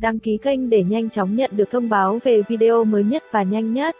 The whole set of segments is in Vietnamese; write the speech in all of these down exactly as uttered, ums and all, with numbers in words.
đăng ký kênh để nhanh chóng nhận được thông báo về video mới nhất và nhanh nhất.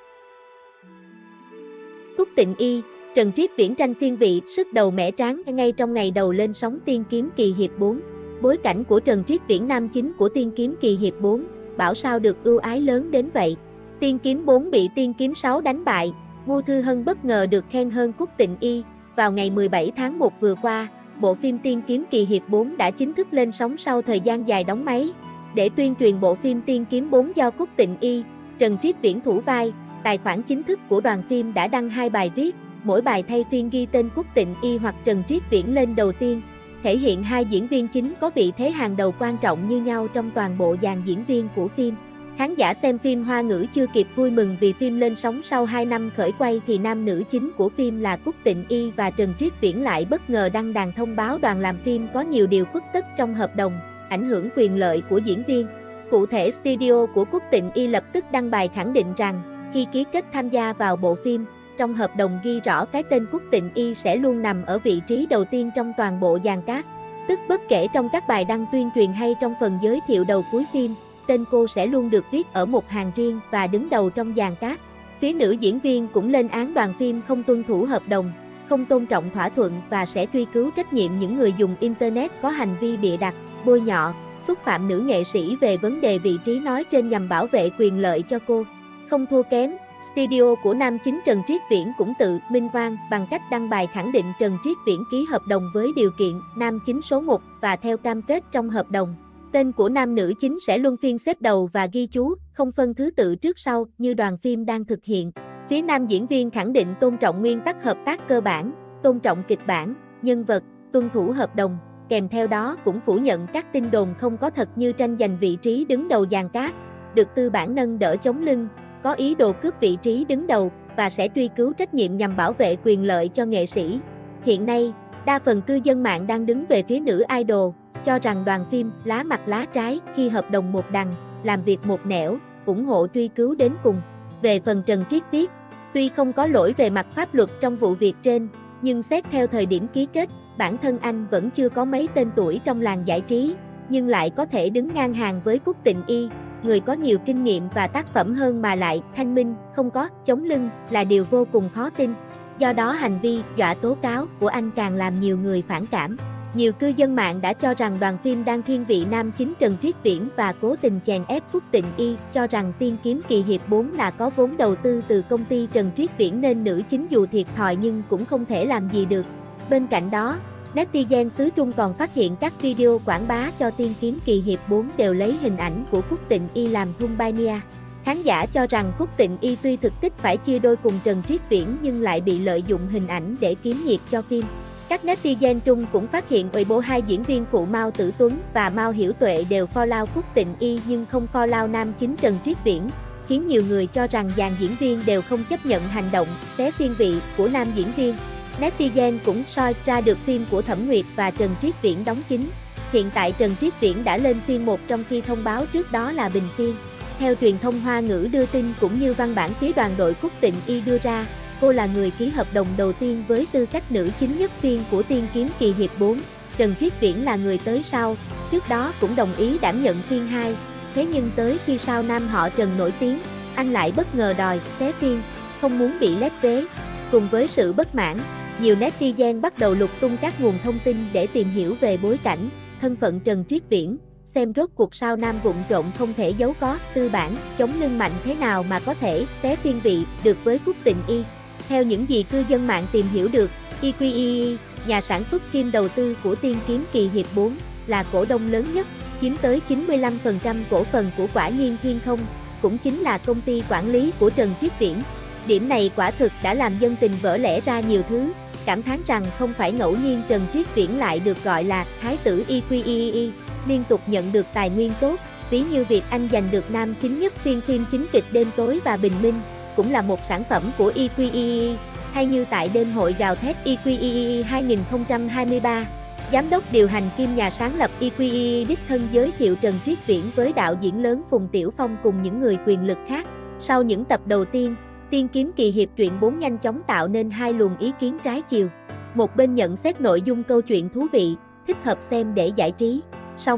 Cúc Tịnh Y, Trần Triết Viễn tranh phiên vị, sức đầu mẻ tráng ngay trong ngày đầu lên sóng Tiên Kiếm Kỳ Hiệp bốn. Bối cảnh của Trần Triết Viễn nam chính của Tiên Kiếm Kỳ Hiệp bốn, bảo sao được ưu ái lớn đến vậy. Tiên Kiếm bốn bị Tiên Kiếm sáu đánh bại, Ngô Thư Hân bất ngờ được khen hơn Cúc Tịnh Y. Vào ngày mười bảy tháng một vừa qua, bộ phim Tiên Kiếm Kỳ Hiệp bốn đã chính thức lên sóng sau thời gian dài đóng máy. Để tuyên truyền bộ phim Tiên Kiếm bốn do Cúc Tịnh Y, Trần Triết Viễn thủ vai, tài khoản chính thức của đoàn phim đã đăng hai bài viết, mỗi bài thay phiên ghi tên Cúc Tịnh Y hoặc Trần Triết Viễn lên đầu tiên, thể hiện hai diễn viên chính có vị thế hàng đầu quan trọng như nhau trong toàn bộ dàn diễn viên của phim. Khán giả xem phim Hoa ngữ chưa kịp vui mừng vì phim lên sóng sau hai năm khởi quay thì nam nữ chính của phim là Cúc Tịnh Y và Trần Triết Viễn lại bất ngờ đăng đàn thông báo đoàn làm phim có nhiều điều khuất tất trong hợp đồng, ảnh hưởng quyền lợi của diễn viên. Cụ thể, studio của Cúc Tịnh Y lập tức đăng bài khẳng định rằng, khi ký kết tham gia vào bộ phim, trong hợp đồng ghi rõ cái tên Cúc Tịnh Y sẽ luôn nằm ở vị trí đầu tiên trong toàn bộ dàn cast, tức bất kể trong các bài đăng tuyên truyền hay trong phần giới thiệu đầu cuối phim, tên cô sẽ luôn được viết ở một hàng riêng và đứng đầu trong dàn cast. Phía nữ diễn viên cũng lên án đoàn phim không tuân thủ hợp đồng, không tôn trọng thỏa thuận và sẽ truy cứu trách nhiệm những người dùng Internet có hành vi bịa đặt, bôi nhọ, xúc phạm nữ nghệ sĩ về vấn đề vị trí nói trên nhằm bảo vệ quyền lợi cho cô. Không thua kém, studio của nam chính Trần Triết Viễn cũng tự minh oan bằng cách đăng bài khẳng định Trần Triết Viễn ký hợp đồng với điều kiện nam chính số một và theo cam kết trong hợp đồng, tên của nam nữ chính sẽ luân phiên xếp đầu và ghi chú, không phân thứ tự trước sau như đoàn phim đang thực hiện. Phía nam diễn viên khẳng định tôn trọng nguyên tắc hợp tác cơ bản, tôn trọng kịch bản, nhân vật, tuân thủ hợp đồng, kèm theo đó cũng phủ nhận các tin đồn không có thật như tranh giành vị trí đứng đầu dàn cast, được tư bản nâng đỡ chống lưng, có ý đồ cướp vị trí đứng đầu và sẽ truy cứu trách nhiệm nhằm bảo vệ quyền lợi cho nghệ sĩ. Hiện nay, đa phần cư dân mạng đang đứng về phía nữ idol, cho rằng đoàn phim lá mặt lá trái khi hợp đồng một đằng, làm việc một nẻo, ủng hộ truy cứu đến cùng. Về phần Trần Triết Viết, tuy không có lỗi về mặt pháp luật trong vụ việc trên, nhưng xét theo thời điểm ký kết, bản thân anh vẫn chưa có mấy tên tuổi trong làng giải trí, nhưng lại có thể đứng ngang hàng với Cúc Tịnh Y, người có nhiều kinh nghiệm và tác phẩm hơn mà lại thanh minh, không có chống lưng là điều vô cùng khó tin. Do đó hành vi dọa tố cáo của anh càng làm nhiều người phản cảm. Nhiều cư dân mạng đã cho rằng đoàn phim đang thiên vị nam chính Trần Triết Viễn và cố tình chèn ép Cúc Tịnh Y, cho rằng Tiên Kiếm Kỳ Hiệp bốn là có vốn đầu tư từ công ty Trần Triết Viễn nên nữ chính dù thiệt thòi nhưng cũng không thể làm gì được. Bên cạnh đó, netizen xứ Trung còn phát hiện các video quảng bá cho Tiên Kiếm Kỳ Hiệp bốn đều lấy hình ảnh của Cúc Tịnh Y làm thumbnail. Khán giả cho rằng Cúc Tịnh Y tuy thực tích phải chia đôi cùng Trần Triết Viễn nhưng lại bị lợi dụng hình ảnh để kiếm nhiệt cho phim. Các netizen Trung cũng phát hiện Weibo hai diễn viên phụ Mao Tử Tuấn và Mao Hiểu Tuệ đều follow Cúc Tịnh Y nhưng không follow nam chính Trần Triết Viễn, khiến nhiều người cho rằng dàn diễn viên đều không chấp nhận hành động xé phiên vị của nam diễn viên. Netizen cũng soi ra được phim của Thẩm Nguyệt và Trần Triết Viễn đóng chính. Hiện tại Trần Triết Viễn đã lên phiên một trong khi thông báo trước đó là bình phiên. Theo truyền thông Hoa ngữ đưa tin cũng như văn bản phía đoàn đội Cúc Tịnh Y đưa ra, cô là người ký hợp đồng đầu tiên với tư cách nữ chính nhất phiên của Tiên Kiếm Kỳ Hiệp bốn. Trần Triết Viễn là người tới sau, trước đó cũng đồng ý đảm nhận phiên hai. Thế nhưng tới khi sao nam họ Trần nổi tiếng, anh lại bất ngờ đòi xé phiên, không muốn bị lép vế. Cùng với sự bất mãn, nhiều netizen bắt đầu lục tung các nguồn thông tin để tìm hiểu về bối cảnh, thân phận Trần Triết Viễn, xem rốt cuộc sao nam vụng trộm không thể giấu có tư bản, chống lưng mạnh thế nào mà có thể xé phiên vị được với Cúc Tịnh Y. Theo những gì cư dân mạng tìm hiểu được, i quy i i, nhà sản xuất kiêm đầu tư của Tiên Kiếm Kỳ Hiệp bốn, là cổ đông lớn nhất, chiếm tới chín mươi lăm phần trăm cổ phần của Quả Nhiên Thiên Không, cũng chính là công ty quản lý của Trần Triết Viễn. Điểm này quả thực đã làm dân tình vỡ lẽ ra nhiều thứ, cảm thán rằng không phải ngẫu nhiên Trần Triết Viễn lại được gọi là Thái tử i quy i i, liên tục nhận được tài nguyên tốt, ví như việc anh giành được nam chính nhất phiên phim chính kịch Đêm Tối và Bình Minh, cũng là một sản phẩm của i quy i i, hay như tại đêm hội gào thét i quy i i hai không hai ba, giám đốc điều hành kiêm nhà sáng lập i quy i i đích thân giới thiệu Trần Triết Viễn với đạo diễn lớn Phùng Tiểu Phong cùng những người quyền lực khác. Sau những tập đầu tiên, Tiên Kiếm Kỳ Hiệp truyện bốn nhanh chóng tạo nên hai luồng ý kiến trái chiều. Một bên nhận xét nội dung câu chuyện thú vị, thích hợp xem để giải trí. Song,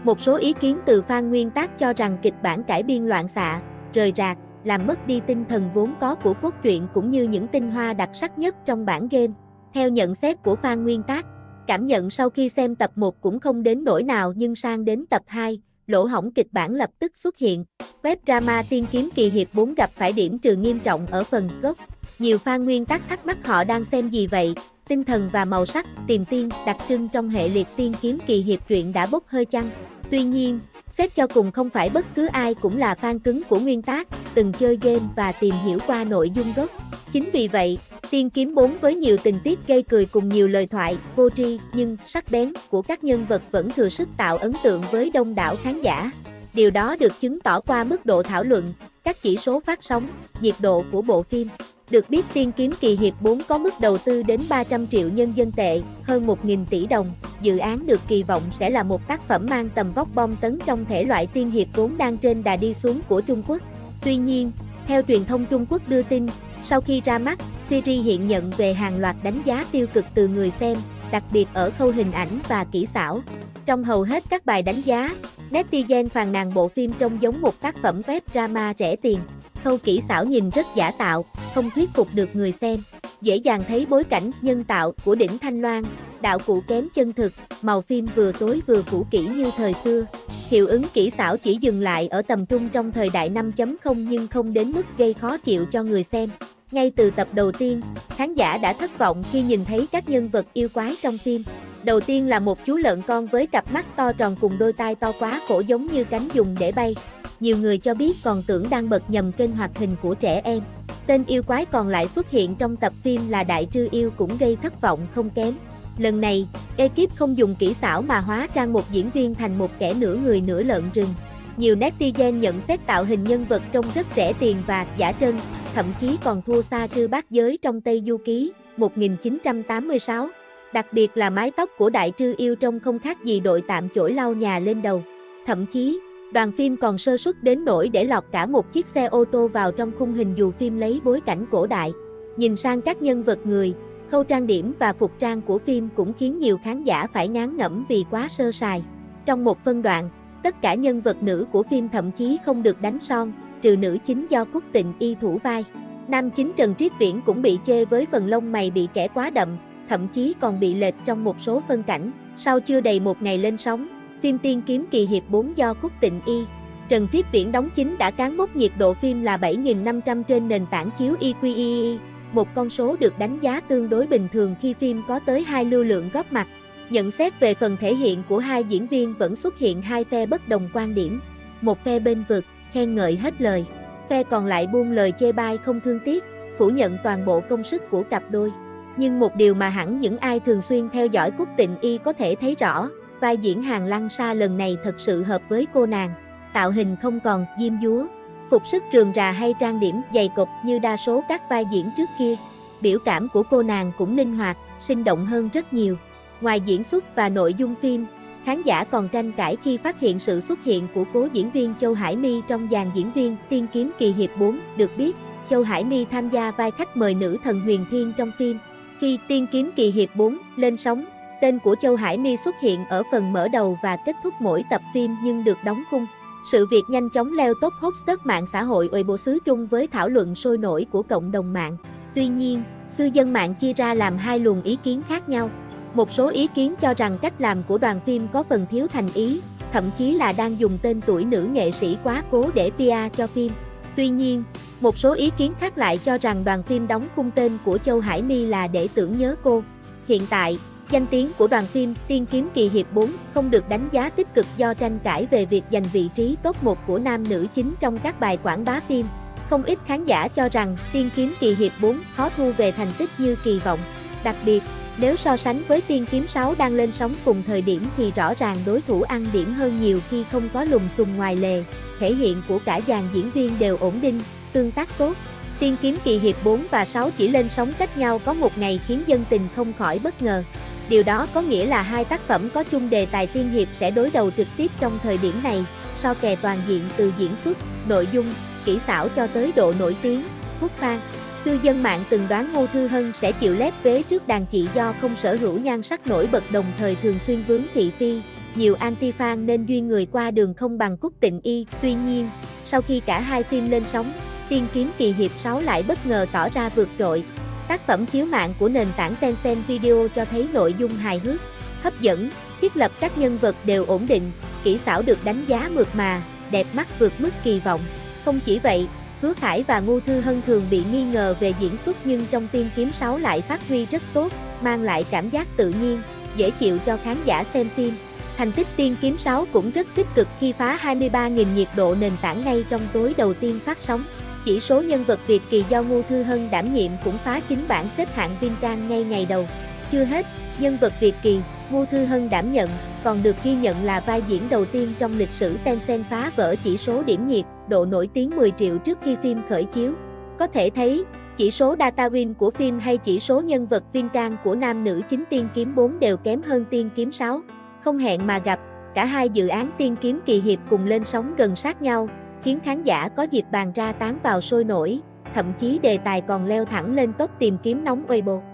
Một số ý kiến từ fan nguyên tác cho rằng kịch bản cải biên loạn xạ, rời rạc, làm mất đi tinh thần vốn có của cốt truyện cũng như những tinh hoa đặc sắc nhất trong bản game. Theo nhận xét của fan nguyên tác, cảm nhận sau khi xem tập một cũng không đến nỗi nào, nhưng sang đến tập hai, lỗ hổng kịch bản lập tức xuất hiện. Web drama Tiên Kiếm Kỳ Hiệp bốn gặp phải điểm trừ nghiêm trọng ở phần gốc. Nhiều fan nguyên tác thắc mắc họ đang xem gì vậy, tinh thần và màu sắc, tìm tiên, đặc trưng trong hệ liệt Tiên Kiếm Kỳ Hiệp truyện đã bốc hơi chăng? Tuy nhiên, xét cho cùng không phải bất cứ ai cũng là fan cứng của nguyên tác, từng chơi game và tìm hiểu qua nội dung gốc. Chính vì vậy, Tiên Kiếm bốn với nhiều tình tiết gây cười cùng nhiều lời thoại, vô tri nhưng sắc bén của các nhân vật vẫn thừa sức tạo ấn tượng với đông đảo khán giả. Điều đó được chứng tỏ qua mức độ thảo luận, các chỉ số phát sóng, nhiệt độ của bộ phim. Được biết Tiên Kiếm Kỳ Hiệp bốn có mức đầu tư đến ba trăm triệu nhân dân tệ, hơn một nghìn tỷ đồng. Dự án được kỳ vọng sẽ là một tác phẩm mang tầm vóc bom tấn trong thể loại tiên hiệp vốn đang trên đà đi xuống của Trung Quốc. Tuy nhiên, theo truyền thông Trung Quốc đưa tin, sau khi ra mắt, series hiện nhận về hàng loạt đánh giá tiêu cực từ người xem, đặc biệt ở khâu hình ảnh và kỹ xảo. Trong hầu hết các bài đánh giá, netizen phàn nàn bộ phim trông giống một tác phẩm web drama rẻ tiền. Khâu kỹ xảo nhìn rất giả tạo, không thuyết phục được người xem. Dễ dàng thấy bối cảnh nhân tạo của đỉnh Thanh Loan, đạo cụ kém chân thực, màu phim vừa tối vừa cũ kỹ như thời xưa. Hiệu ứng kỹ xảo chỉ dừng lại ở tầm trung trong thời đại năm chấm không nhưng không đến mức gây khó chịu cho người xem. Ngay từ tập đầu tiên, khán giả đã thất vọng khi nhìn thấy các nhân vật yêu quái trong phim. Đầu tiên là một chú lợn con với cặp mắt to tròn cùng đôi tai to quá khổ giống như cánh dùng để bay. Nhiều người cho biết còn tưởng đang bật nhầm kênh hoạt hình của trẻ em. Tên yêu quái còn lại xuất hiện trong tập phim là Đại Trư Yêu cũng gây thất vọng không kém. Lần này, ekip không dùng kỹ xảo mà hóa trang một diễn viên thành một kẻ nửa người nửa lợn rừng. Nhiều netizen nhận xét tạo hình nhân vật trông rất rẻ tiền và giả trân, thậm chí còn thua xa Trư Bát Giới trong Tây Du Ký, một nghìn chín trăm tám mươi sáu. Đặc biệt là mái tóc của Đại Trư Yêu trông không khác gì đội tạm chổi lau nhà lên đầu. Thậm chí, đoàn phim còn sơ suất đến nỗi để lọt cả một chiếc xe ô tô vào trong khung hình dù phim lấy bối cảnh cổ đại. Nhìn sang các nhân vật người, khâu trang điểm và phục trang của phim cũng khiến nhiều khán giả phải ngán ngẩm vì quá sơ sài. Trong một phân đoạn, tất cả nhân vật nữ của phim thậm chí không được đánh son, trừ nữ chính do Cúc Tịnh Y thủ vai. Nam chính Trần Triết Viễn cũng bị chê với phần lông mày bị kẻ quá đậm, thậm chí còn bị lệch trong một số phân cảnh. Sau chưa đầy một ngày lên sóng, phim Tiên Kiếm Kỳ Hiệp bốn do Cúc Tịnh Y, Trần Triết Viễn đóng chính đã cán mốc nhiệt độ phim là bảy nghìn năm trăm trên nền tảng chiếu i quy i i, một con số được đánh giá tương đối bình thường khi phim có tới hai lưu lượng góp mặt. Nhận xét về phần thể hiện của hai diễn viên vẫn xuất hiện hai phe bất đồng quan điểm. Một phe bên vực, khen ngợi hết lời. Phe còn lại buông lời chê bai không thương tiếc, phủ nhận toàn bộ công sức của cặp đôi. Nhưng một điều mà hẳn những ai thường xuyên theo dõi Cúc Tịnh Y có thể thấy rõ, vai diễn Hàng Lăng Sa lần này thật sự hợp với cô nàng. Tạo hình không còn diêm dúa, phục sức rườm rà hay trang điểm dày cộp như đa số các vai diễn trước kia. Biểu cảm của cô nàng cũng linh hoạt, sinh động hơn rất nhiều. Ngoài diễn xuất và nội dung phim, khán giả còn tranh cãi khi phát hiện sự xuất hiện của cố diễn viên Châu Hải My trong dàn diễn viên Tiên Kiếm Kỳ Hiệp bốn. Được biết, Châu Hải My tham gia vai khách mời nữ thần Huyền Thiên trong phim. Khi Tiên Kiếm Kỳ Hiệp bốn lên sóng, tên của Châu Hải My xuất hiện ở phần mở đầu và kết thúc mỗi tập phim nhưng được đóng khung. Sự việc nhanh chóng leo top hot search mạng xã hội Weibo xứ Trung với thảo luận sôi nổi của cộng đồng mạng. Tuy nhiên, cư dân mạng chia ra làm hai luồng ý kiến khác nhau. Một số ý kiến cho rằng cách làm của đoàn phim có phần thiếu thành ý, thậm chí là đang dùng tên tuổi nữ nghệ sĩ quá cố để pê e cho phim. Tuy nhiên, một số ý kiến khác lại cho rằng đoàn phim đóng khung tên của Châu Hải My là để tưởng nhớ cô. Hiện tại, danh tiếng của đoàn phim Tiên Kiếm Kỳ Hiệp bốn không được đánh giá tích cực do tranh cãi về việc giành vị trí top một của nam nữ chính trong các bài quảng bá phim. Không ít khán giả cho rằng Tiên Kiếm Kỳ Hiệp bốn khó thu về thành tích như kỳ vọng. Đặc biệt, nếu so sánh với Tiên Kiếm sáu đang lên sóng cùng thời điểm thì rõ ràng đối thủ ăn điểm hơn nhiều khi không có lùm xùm ngoài lề. Thể hiện của cả dàn diễn viên đều ổn định, tương tác tốt. Tiên Kiếm Kỳ Hiệp bốn và sáu chỉ lên sóng cách nhau có một ngày khiến dân tình không khỏi bất ngờ. Điều đó có nghĩa là hai tác phẩm có chung đề tài tiên hiệp sẽ đối đầu trực tiếp trong thời điểm này, so kè toàn diện từ diễn xuất, nội dung, kỹ xảo cho tới độ nổi tiếng, hút fan. Cư dân mạng từng đoán Ngô Thư Hân sẽ chịu lép vế trước đàn chị do không sở hữu nhan sắc nổi bật đồng thời thường xuyên vướng thị phi. nhiều anti-fan nên duyên người qua đường không bằng Cúc Tịnh Y. Tuy nhiên, sau khi cả hai phim lên sóng, Tiên Kiếm Kỳ Hiệp sáu lại bất ngờ tỏ ra vượt trội. Tác phẩm chiếu mạng của nền tảng Tencent Video cho thấy nội dung hài hước, hấp dẫn, thiết lập các nhân vật đều ổn định, kỹ xảo được đánh giá mượt mà, đẹp mắt vượt mức kỳ vọng. Không chỉ vậy, Hứa Khải và Ngô Thư Hân thường bị nghi ngờ về diễn xuất nhưng trong Tiên Kiếm sáu lại phát huy rất tốt, mang lại cảm giác tự nhiên, dễ chịu cho khán giả xem phim. Thành tích Tiên Kiếm sáu cũng rất tích cực khi phá hai mươi ba nghìn nhiệt độ nền tảng ngay trong tối đầu tiên phát sóng. Chỉ số nhân vật Việt Kỳ do Ngô Thư Hân đảm nhiệm cũng phá chính bảng xếp hạng Vinh-Trang ngay ngày đầu. Chưa hết, nhân vật Việt Kỳ, Ngô Thư Hân đảm nhận, còn được ghi nhận là vai diễn đầu tiên trong lịch sử Tencent phá vỡ chỉ số điểm nhiệt, độ nổi tiếng mười triệu trước khi phim khởi chiếu. Có thể thấy, chỉ số data win của phim hay chỉ số nhân vật Vinh-Trang của nam nữ chính Tiên Kiếm bốn đều kém hơn Tiên Kiếm sáu. Không hẹn mà gặp, cả hai dự án Tiên Kiếm Kỳ Hiệp cùng lên sóng gần sát nhau, khiến khán giả có dịp bàn ra tán vào sôi nổi, thậm chí đề tài còn leo thẳng lên top tìm kiếm nóng Weibo.